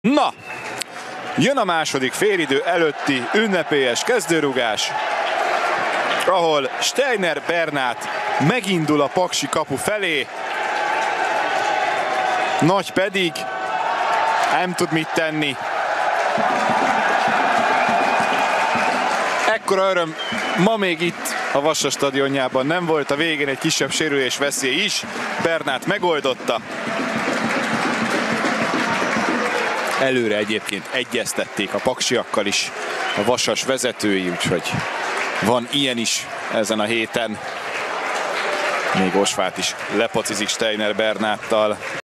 Na, jön a második félidő előtti ünnepélyes kezdőrugás, ahol Steiner Bernát megindul a paksi kapu felé, Nagy pedig nem tud mit tenni. Ekkora öröm ma még itt a Vasas stadionjában nem volt, a végén egy kisebb sérülés veszély is, Bernát megoldotta. Előre egyébként egyeztették a paksiakkal is a Vasas vezetői, úgyhogy van ilyen is ezen a héten. Még Osváth is lepocizik Steiner Bernáttal.